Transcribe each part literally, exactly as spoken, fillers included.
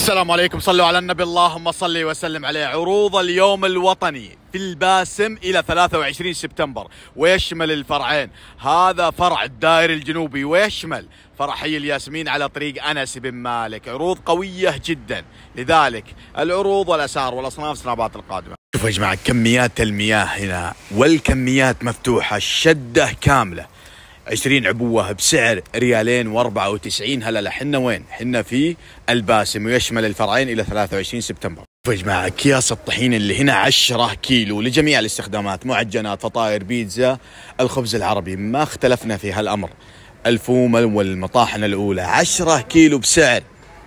السلام عليكم، صلوا على النبي اللهم صل وسلم عليه. عروض اليوم الوطني في الباسم إلى ثلاثة وعشرين سبتمبر، ويشمل الفرعين. هذا فرع الدائري الجنوبي، ويشمل فرع حي الياسمين على طريق أنس بن مالك. عروض قوية جدا، لذلك العروض والأسعار والأصناف السنابات القادمة. شوفوا يا جماعة كميات المياه هنا، والكميات مفتوحة، الشدة كاملة، عشرين عبوة بسعر ريالين واربعة وتسعين هللة. حنا وين؟ حنا في الباسم، ويشمل الفرعين إلى ثلاثة وعشرين سبتمبر. شوفوا يا جماعة أكياس الطحين اللي هنا عشرة كيلو لجميع الاستخدامات، معجنات، فطاير، بيتزا، الخبز العربي، ما اختلفنا في هالأمر. الفوم والمطاحن الأولى عشرة كيلو بسعر،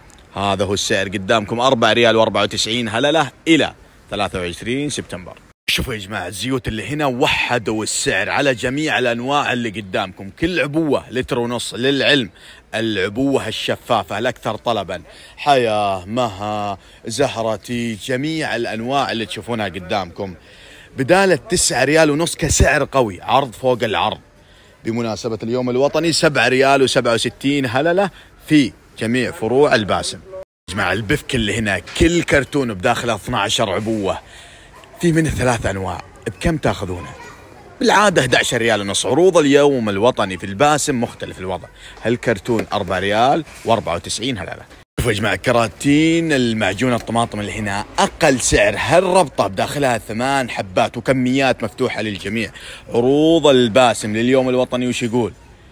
هذا هو السعر قدامكم، أربعة ريال واربعة وتسعين هللة إلى ثلاثة وعشرين سبتمبر. شوفوا يا جماعة الزيوت اللي هنا وحدوا السعر على جميع الأنواع اللي قدامكم، كل عبوة لتر ونص. للعلم العبوة الشفافة الأكثر طلبا، حياة، مها، زهرتي، جميع الأنواع اللي تشوفونها قدامكم بدالة تسعة ريال ونص كسعر قوي، عرض فوق العرض بمناسبة اليوم الوطني. سبعة ريال وسبعة وستين هللة في جميع فروع الباسم. يا جماعة البفك اللي هنا كل كرتون بداخله اثنتا عشرة عبوة، في منه ثلاث أنواع. بكم تاخذونه؟ بالعادة أحد عشر ريال ونص. عروض اليوم الوطني في الباسم مختلف الوضع، هالكرتون أربعة ريال واربعة وتسعين هللة. شوفوا يا جماعة كراتين المعجون الطماطم اللي هنا أقل سعر، هالربطة بداخلها ثمان حبات وكميات مفتوحة للجميع. عروض الباسم لليوم الوطني وش يقول؟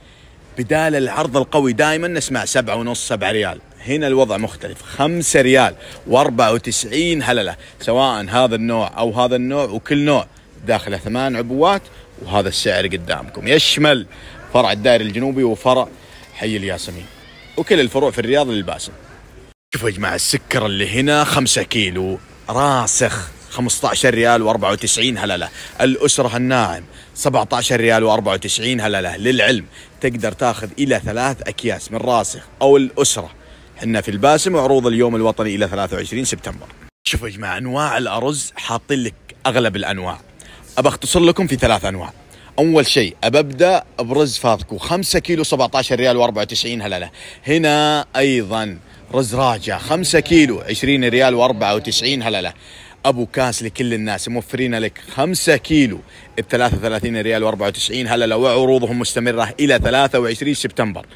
بدال العرض القوي دائما نسمع سبعة ونص، سبعة ريال، هنا الوضع مختلف، خمسة ريال واربعة وتسعين هللة، سواء هذا النوع أو هذا النوع، وكل نوع داخله ثمان عبوات، وهذا السعر قدامكم. يشمل فرع الدائري الجنوبي وفرع حي الياسمين، وكل الفروع في الرياض للباسم. شوفوا يا جماعة السكر اللي هنا خمسة كيلو راسخ، خمسة عشر ريال واربعة وتسعين هللة. الأسرة الناعم سبعة عشر ريال واربعة وتسعين هللة. للعلم تقدر تاخذ إلى ثلاث أكياس من راسخ أو الأسرة. حنا في الباسم، وعروض اليوم الوطني إلى ثلاثة وعشرين سبتمبر. شوفوا يا جماعة أنواع الأرز حاطين لك أغلب الأنواع، أبى أختصر لكم في ثلاث أنواع. أول شيء أبى أبدأ برز فاضكو خمسة كيلو سبعة عشر ريال واربعة وتسعين هللة. هنا أيضا رز راجع خمسة كيلو عشرين ريال واربعة وتسعين هللة. أبو كاس لكل الناس موفرين لك خمسة كيلو ب ثلاثة وثلاثين ريال واربعة وتسعين هللة، وعروضهم مستمرة إلى ثلاثة وعشرين سبتمبر.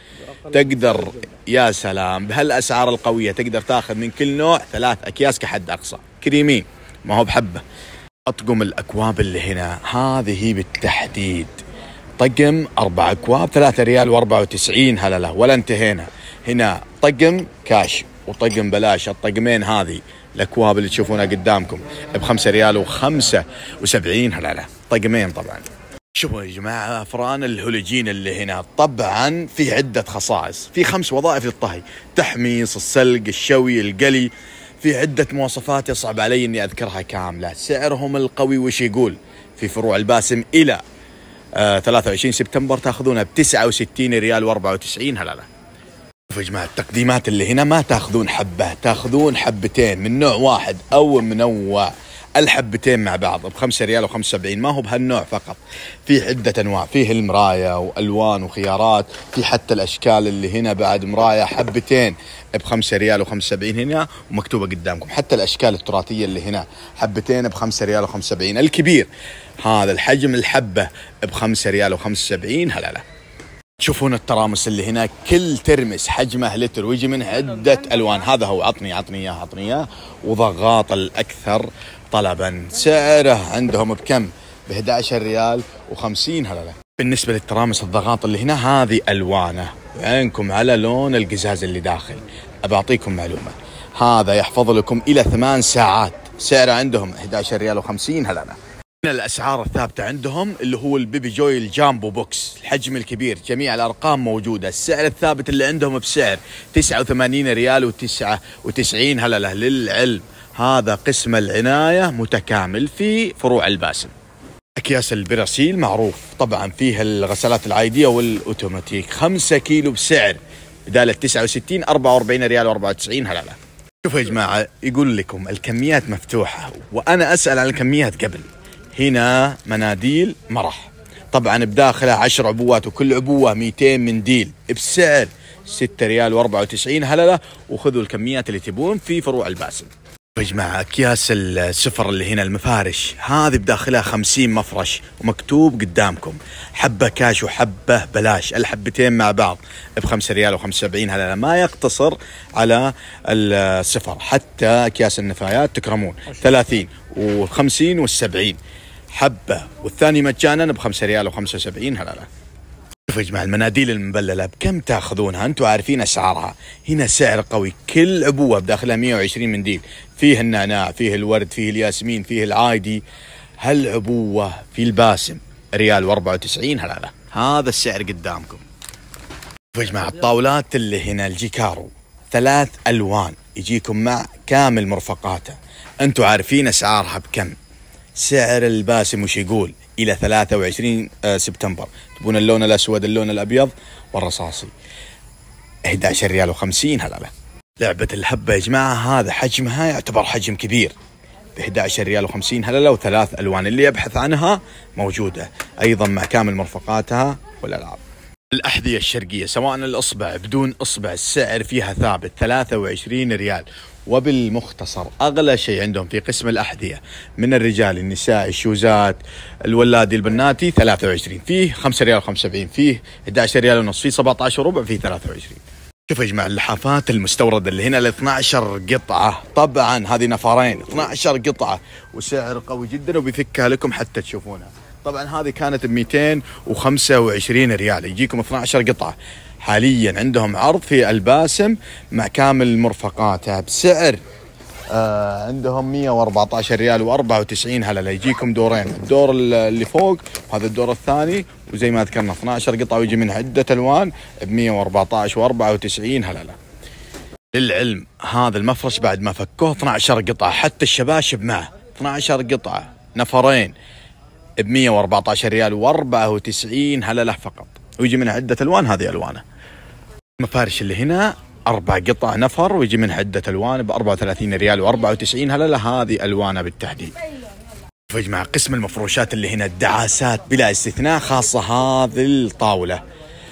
تقدر يا سلام بهالأسعار القوية تقدر تاخذ من كل نوع ثلاث أكياس كحد أقصى، كريمين ما هو بحبة. أطقم الأكواب اللي هنا هذه بالتحديد طقم أربع أكواب ثلاثة ريال واربعة وتسعين هللة، ولا انتهينا. هنا طقم كاش وطقم بلاش، الطقمين هذه الأكواب اللي تشوفونها قدامكم بخمسة ريال وخمسة وسبعين هللة، طقمين طبعا. شوفوا يا جماعة أفران الهولوجين اللي هنا طبعا في عدة خصائص، في خمس وظائف للطهي، تحميص، السلق، الشوي، القلي، في عدة مواصفات يصعب علي اني اذكرها كاملة. سعرهم القوي وش يقول؟ في فروع الباسم الى آه ثلاثة وعشرين سبتمبر تاخذونها ب تسعة وستين ريال واربعة وتسعين هللة. شوفوا يا جماعة التقديمات اللي هنا ما تاخذون حبة، تاخذون حبتين من نوع واحد او منوع، الحبتين مع بعض بخمسة ريال وخمسة وسبعين. ما هو بهالنوع فقط، في عدة أنواع، فيه المراية وألوان وخيارات، في حتى الأشكال اللي هنا بعد مراية حبتين بخمسة ريال وخمسة وسبعين هنا ومكتوبة قدامكم. حتى الأشكال التراثية اللي هنا حبتين بخمسة ريال وخمسة وسبعين. الكبير هذا الحجم الحبة بخمسة ريال وخمسة وسبعين هللة. تشوفون الترامس اللي هنا كل ترمس حجمه لتر ويجي منه عدة ألوان. هذا هو عطني عطني إياه عطني إياه وضغاط الأكثر طلبا، سعره عندهم بكم؟ ب احد عشر ريال وخمسين هللة. بالنسبة للترامس الضغاط اللي هنا هذه ألوانه، عينكم على لون القزاز اللي داخل. أبعطيكم معلومة، هذا يحفظ لكم إلى ثمان ساعات، سعره عندهم احد عشر ريال وخمسين هللة. من الأسعار الثابتة عندهم اللي هو البيبي جوي الجامبو بوكس، الحجم الكبير، جميع الأرقام موجودة. السعر الثابت اللي عندهم بسعر تسعة وثمانين ريال وتسعة وتسعين هللة. للعلم هذا قسم العناية متكامل في فروع الباسم. أكياس البراسيل معروف طبعا فيها الغسالات العادية والأوتوماتيك، خمسة كيلو بسعر بدالة تسعة وستين أربعة واربعين ريال واربعة وتسعين هللة. شوفوا يا جماعة يقول لكم الكميات مفتوحة، وأنا أسأل عن الكميات قبل. هنا مناديل مرح طبعا بداخلها عشر عبوات، وكل عبوة مئتين منديل بسعر ستة ريال وأربعة وتسعين هللة، وخذوا الكميات اللي تبون في فروع الباسم. يا جماعة أكياس السفر اللي هنا المفارش هذه بداخلها خمسين مفرش، ومكتوب قدامكم حبة كاش وحبة بلاش، الحبتين مع بعض بخمسة ريال وخمسة وسبعين هللة. ما يقتصر على السفر، حتى أكياس النفايات تكرمون ثلاثين والخمسين والسبعين حبة، والثاني مجانا بخمسة ريال وخمسة وسبعين هللة. شوفوا يا جماعة المناديل المبللة بكم تاخذونها؟ انتم عارفين اسعارها. هنا سعر قوي، كل عبوة بداخلها مئة وعشرين منديل، فيه النعناع، فيه الورد، فيه الياسمين، فيه العايدي. هالعبوة في الباسم ريال وأربعة وتسعين هللة، هذا السعر قدامكم. شوفوا يا جماعة الطاولات اللي هنا الجيكارو ثلاث الوان، يجيكم مع كامل مرفقاته. انتم عارفين اسعارها بكم؟ سعر الباسم وش يقول؟ إلى ثلاثة وعشرين سبتمبر. تبون اللون الأسود، اللون الأبيض والرصاصي، أحد عشر ريال وخمسين هللة. لعبة الهبة يا جماعة هذا حجمها يعتبر حجم كبير، ب أحد عشر ريال وخمسين هللة، وثلاث ألوان اللي يبحث عنها موجودة أيضا مع كامل مرفقاتها والألعاب. الأحذية الشرقية سواء الإصبع بدون إصبع السعر فيها ثابت ثلاثة وعشرين ريال. وبالمختصر أغلى شيء عندهم في قسم الأحذية من الرجال النساء الشوزات الولادي البناتي ثلاثة وعشرين، فيه خمسة ريال وخمسة وسبعين، فيه أحد عشر ريال ونص، فيه سبعة عشر وربع، فيه ثلاثة وعشرين. شوفوا يا جماعة اللحافات المستوردة اللي هنا ال اثنتي عشرة قطعة، طبعا هذه نفرين اثنتي عشرة قطعة، وسعر قوي جدا وبيفكها لكم حتى تشوفونها. طبعا هذه كانت ب مئتين وخمسة وعشرين ريال، يجيكم اثنتي عشرة قطعة. حاليا عندهم عرض في الباسم مع كامل مرفقاتها بسعر آه عندهم مئة وأربعة عشر ريال وأربعة وتسعين هللة. يجيكم دورين، الدور اللي فوق وهذا الدور الثاني، وزي ما ذكرنا اثنتي عشرة قطعة ويجي من عدة الوان ب مئة وأربعة عشر وأربعة وتسعين هللة. للعلم هذا المفرش بعد ما فكوه اثنتي عشرة قطعة، حتى الشباشب معه اثنتي عشرة قطعة نفرين ب مئة وأربعة عشر ريال وأربعة وتسعين هللة فقط، ويجي من عدة الوان، هذه الوانه. المفارش اللي هنا أربع قطع نفر ويجي من عدة الوان ب أربعة وثلاثين ريال وأربعة وتسعين هللة، هذه الوانه بالتحديد. يا جماعة قسم المفروشات اللي هنا الدعاسات بلا استثناء، خاصة هذه الطاولة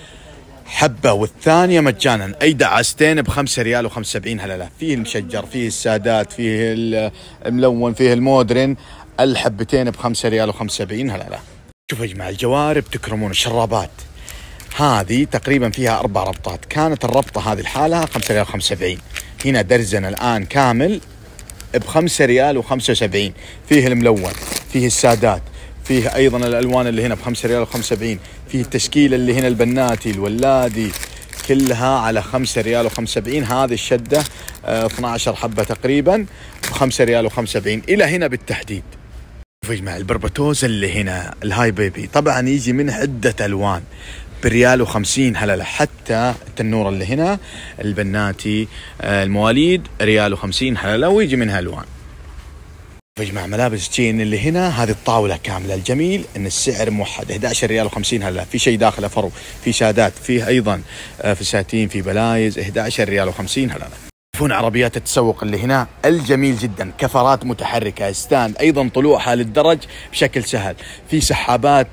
حبة والثانية مجانا، أي دعاستين بخمسة ريال وخمسة وسبعين هللة. فيه المشجر، فيه السادات، فيه الملون، فيه المودرن، الحبتين بخمسة ريال وخمسة وسبعين هللة. شوفوا يا جماعة الجوارب تكرمون. الشرابات هذه تقريبا فيها أربع ربطات، كانت الربطة هذه لحالها خمسة ريال وخمسة وسبعين، هنا درزن الآن كامل بخمسة ريال وخمسة وسبعين. فيه الملون، فيه السادات، فيه أيضا الألوان اللي هنا بخمسة ريال وخمسة وسبعين، فيه التشكيل اللي هنا البناتي الولادي، كلها على خمسة ريال وخمسة وسبعين. هذه الشدة اه اثنتي عشرة حبة تقريبا بخمسة ريال وخمسة وسبعين إلى هنا بالتحديد. شوفوا يا جماعة البربتوز اللي هنا الهاي بيبي طبعا يجي من عدة ألوان بريال وخمسين هللة، حتى التنورة اللي هنا البناتي المواليد ريال وخمسين هللة، ويجي منها ألوان. يا جماعة ملابس تشين اللي هنا هذه الطاولة كاملة، الجميل ان السعر موحد أحد عشر ريال وخمسين هللة، في شيء داخله فرو، في شادات، فيه ايضا فساتين، في بلايز أحد عشر ريال وخمسين هللة. شوفون عربيات التسوق اللي هنا الجميل جدا، كفرات متحركة، ستاند، ايضا طلوعها للدرج بشكل سهل، في سحابات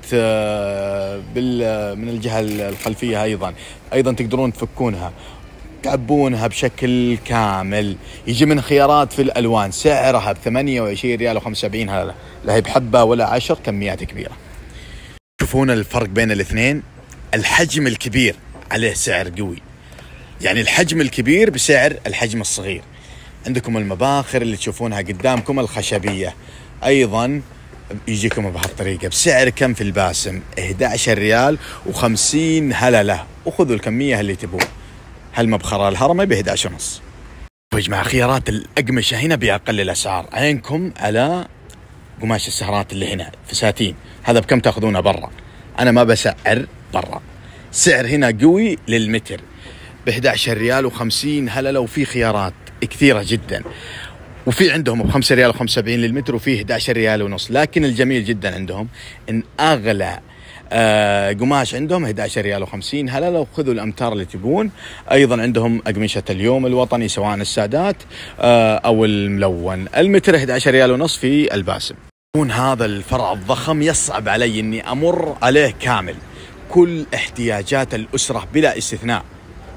من الجهة الخلفية، ايضا ايضا تقدرون تفكونها تعبونها بشكل كامل. يجي من خيارات في الالوان، سعرها ب ثمانية وعشرين ريال وخمسة وسبعين هللة، لا هي بحبة ولا عشر، كميات كبيرة. شوفون الفرق بين الاثنين، الحجم الكبير عليه سعر قوي، يعني الحجم الكبير بسعر الحجم الصغير. عندكم المباخر اللي تشوفونها قدامكم الخشبية، ايضا يجيكم بهالطريقة بسعر كم في الباسم؟ أحد عشر ريال وخمسين هللة، وخذوا الكمية اللي تبون. هالمبخرة الهرمي ب أحد عشر ونص. يا جماعة خيارات الأقمشة هنا بأقل الأسعار، عينكم على قماش السهرات اللي هنا فساتين، هذا بكم تاخذونه برا؟ أنا ما بسعر برا، سعر هنا قوي للمتر ب أحد عشر ريال وخمسين هللة، وفي خيارات كثيرة جدا، وفي عندهم ب خمسة ريال وخمسة وسبعين للمتر، وفي أحد عشر ريال ونص. لكن الجميل جدا عندهم إن أغلى آه قماش عندهم أحد عشر ريال وخمسين هللة، وخذوا الأمتار اللي تبون. أيضا عندهم أقمشة اليوم الوطني سواء السادات آه أو الملون، المتر أحد عشر ريال ونص في الباسم. هذا الفرع الضخم يصعب علي إني أمر عليه كامل، كل احتياجات الأسرة بلا استثناء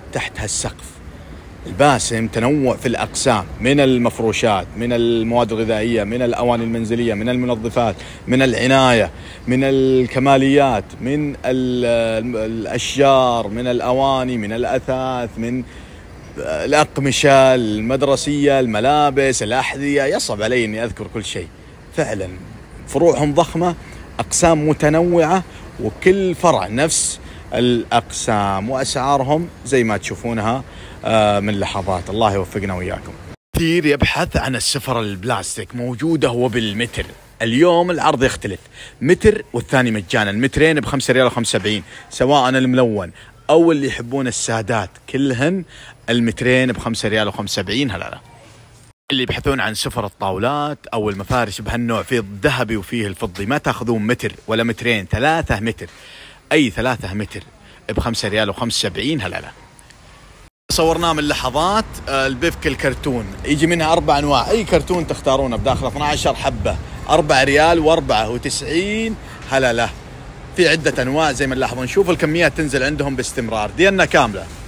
تحت هالسقف. الباسم تنوع في الأقسام، من المفروشات، من المواد الغذائية، من الأواني المنزلية، من المنظفات، من العناية، من الكماليات، من الأشجار، من الأواني، من الأثاث، من الأقمشة المدرسية، الملابس، الأحذية. يصعب علي أني أذكر كل شيء. فعلا فروعهم ضخمة، أقسام متنوعة، وكل فرع نفس الأقسام، وأسعارهم زي ما تشوفونها من لحظات. الله يوفقنا وإياكم. كثير يبحث عن السفر البلاستيك، موجودة هو بالمتر. اليوم العرض يختلف، متر والثاني مجانا، مترين بخمسة ريال وخمسة وسبعين، سواء الملون أو اللي يحبون السادات، كلهن المترين بخمسة ريال وخمسة وسبعين. هلا لا. اللي يبحثون عن سفر الطاولات أو المفارش بهالنوع، فيه الذهبي وفيه الفضي، ما تأخذون متر ولا مترين، ثلاثة متر، أي ثلاثة متر بخمسة ريال وخمسة وسبعين. هلا لا. صورناه من لحظات. البفك الكرتون يجي منها أربع أنواع، أي كرتون تختارونه بداخل اثنا عشر حبة، أربعة ريال وأربعة وتسعين. هلا لا. في عدة أنواع زي ما نلاحظون. نشوف الكميات تنزل عندهم باستمرار، دينا كاملة.